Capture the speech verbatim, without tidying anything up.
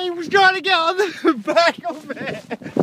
he was trying to get on the back of it.